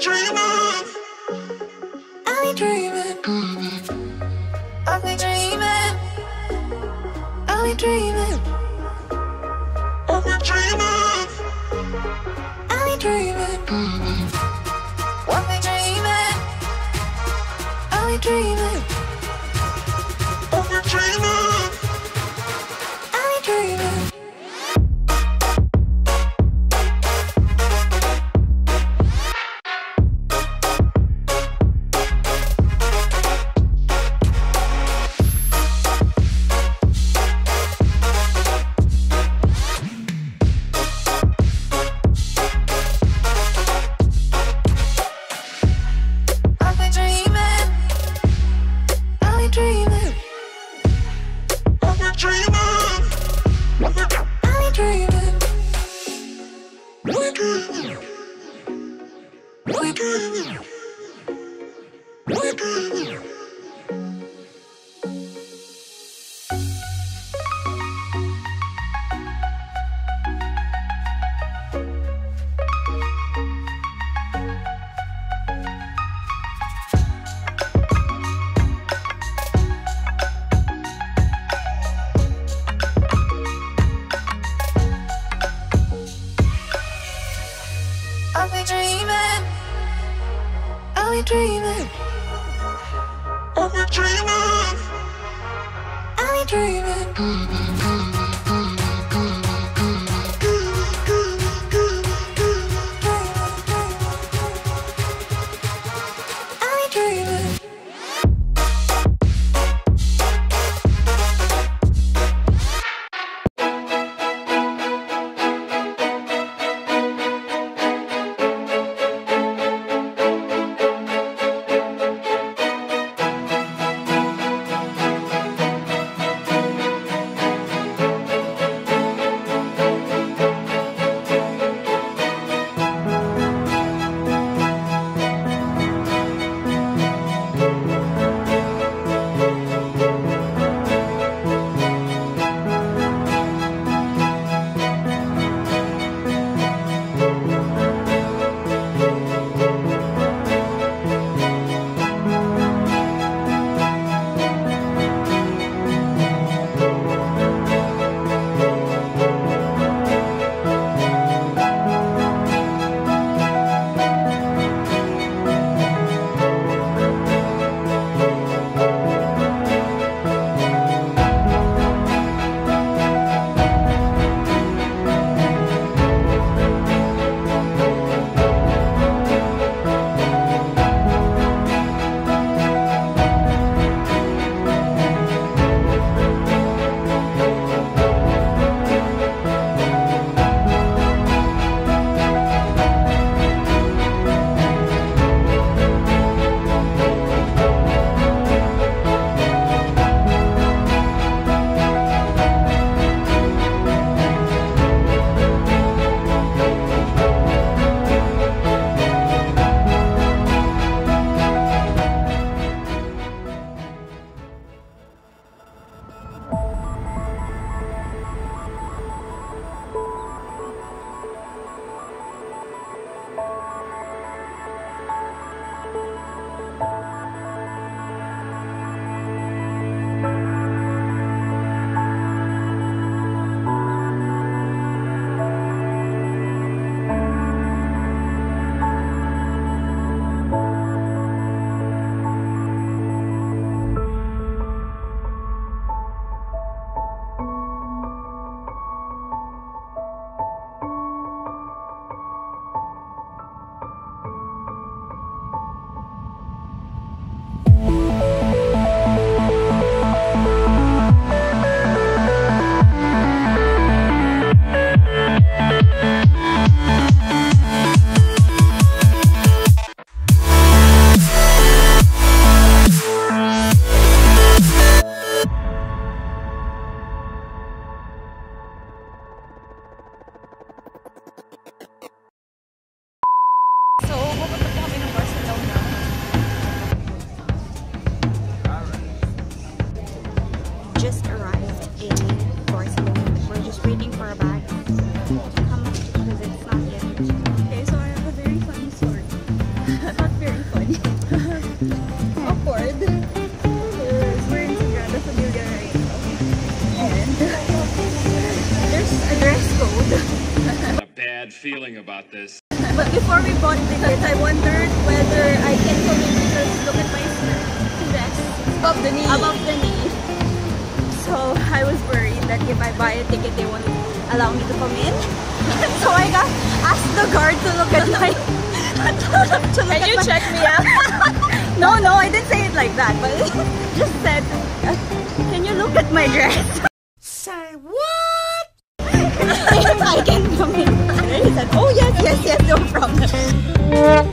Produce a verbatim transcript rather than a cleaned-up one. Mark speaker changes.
Speaker 1: dreaming. I'll be dreaming. I'll be dreaming. I'll be dreaming. I'll be dreaming. I'll be dreaming. I'll be dreaming. I'll be dreaming. I'll be dreaming. I'll be dreaming.
Speaker 2: feeling about this.
Speaker 3: But before we bought tickets, I wondered whether I can come in because look at my dress. Above the knee. Above the knee. So I was worried that if I buy a ticket, they won't allow me to come in. So I got asked the guard to look at my... to look
Speaker 4: Can
Speaker 3: at
Speaker 4: you
Speaker 3: my,
Speaker 4: check me out?
Speaker 3: No, no, I didn't say it like that. But just said, uh, can you look at my dress?
Speaker 1: Say what?
Speaker 3: If I can come in. He said, oh yes, yes, yes, no problem.